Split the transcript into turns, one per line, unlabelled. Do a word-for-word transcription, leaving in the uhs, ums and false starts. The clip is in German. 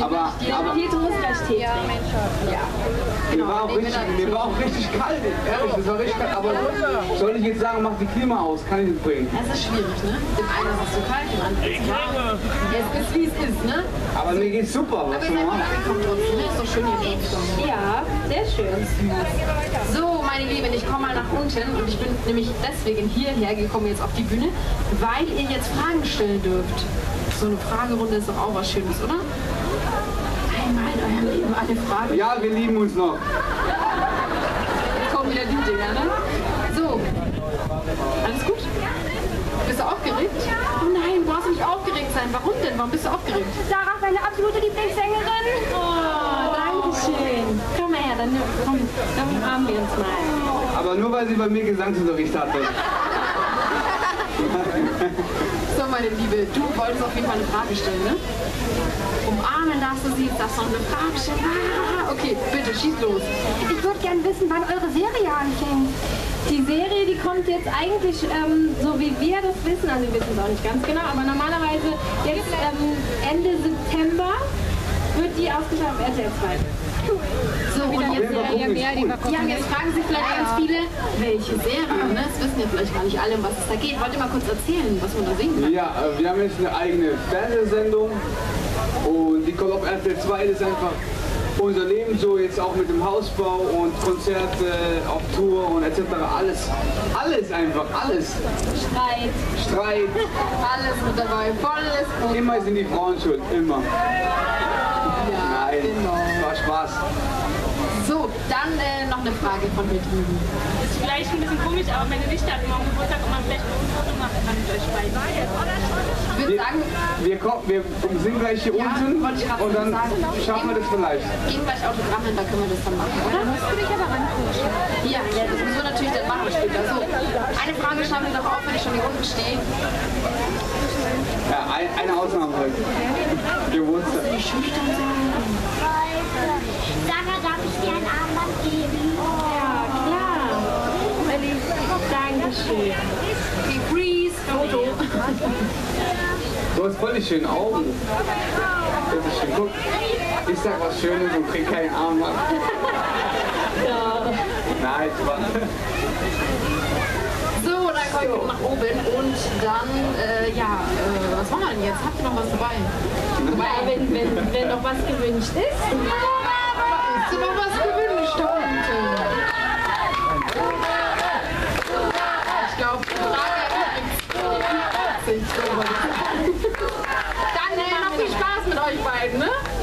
Aber,
die
aber
Petrus-Tee. Ja, Mensch. Ja.
mir, war auch richtig, mir war auch richtig kalt, ehrlich, das war richtig kalt. Aber soll ich jetzt sagen, mach die Klima aus, kann ich nicht bringen.
Es ist schwierig, ne? Dem einen ist es zu kalt, dem anderen ist es warm. Es ist wie es ist, ne?
Aber mir geht's super, was
Aber ihr
soll
seid
man
gut
machen?
angekommen trotzdem, ne? Ist doch schön hier oben.
Ja, sehr schön.
So, meine Lieben, ich komme mal nach unten und ich bin nämlich deswegen hierher gekommen jetzt auf die Bühne, weil ihr jetzt Fragen stellen dürft. So eine Fragerunde ist doch auch was Schönes, oder? Einmal in eurem Leben eine Frage.
Ja, wir lieben uns noch.
Kommen wieder die Dinger, ne? So. Alles gut? Bist du aufgeregt? Oh nein, du brauchst nicht aufgeregt sein. Warum denn? Warum bist du aufgeregt?
Sarah, meine absolute Lieblingssängerin.
Oh, danke schön. Komm mal her, dann, komm, dann umarmen wir uns mal.
Aber nur weil sie bei mir Gesangsunterricht hatte.
So, meine Liebe, du wolltest auf jeden Fall eine Frage stellen, ne? Umarmen darfst du sie, darfst noch eine Frage stellen. Ah, okay, bitte, schieß los.
Ich würde gerne wissen, wann eure Serie anfängt. Die Serie, die kommt jetzt eigentlich, ähm, so wie wir das wissen, also wir wissen es auch nicht ganz genau, aber normalerweise jetzt ähm, Ende September wird die ausgestrahlt auf R T L zwei.
So, und jetzt,
Serie mehr, die
ja, jetzt fragen sich vielleicht ganz viele, welche Serie, ne? Das wissen ja vielleicht gar nicht alle, um was es da geht. Wollt ihr mal kurz erzählen, was man da sehen kann?
Ja, äh, wir haben jetzt eine eigene Fernsehsendung und die kommt auf R T L zwei, das ist einfach unser Leben so, jetzt auch mit dem Hausbau und Konzerte auf Tour und et cetera. Alles, alles einfach, alles.
Streit.
Streit,
Alles mit dabei, volles Programm.
immer sind die Frauen schuld, immer.
Ja,
Nein,
genau.
war Spaß.
So, dann äh, noch eine Frage von mir drüben.
Ist vielleicht ein bisschen komisch, aber meine Nichte hat morgen Geburtstag und man vielleicht ein Foto machen kann mit euch beiden.
Ich würde
Wir,
sagen,
wir, kommen, wir sind gleich hier
Ja,
unten
wollte ich gerade
und dann
sagen.
schaffen wir das vielleicht.
gehen gleich Autogramm hin, da können wir das dann machen, oder?
Musst du dich aber ranpushen.
Ja, ja, das müssen wir natürlich dann machen später. So, eine Frage schaffen wir doch auf, wenn ich schon hier unten stehe.
Ja, ein, eine Ausnahme heute. Geburtstag.
Sarah, darf ich dir ein Armband geben?
Ja, klar. Elli, Dankeschön.
Okay, freeze, Foto.
Du hast voll die schönen Augen. Das ist schön. Guck, ich sag was Schönes und krieg keinen Arm ab. Nein, Spaß.
So, dann kommen wir nach oben und dann, äh, ja, äh, was machen wir denn jetzt? Habt ihr noch was dabei?
Ja, wenn, wenn, wenn noch was gewünscht ist.
Ist dir noch was gewünscht da unten? Ich glaube, die Frage ergibt sich. Dann äh, noch viel Spaß mit euch beiden, ne?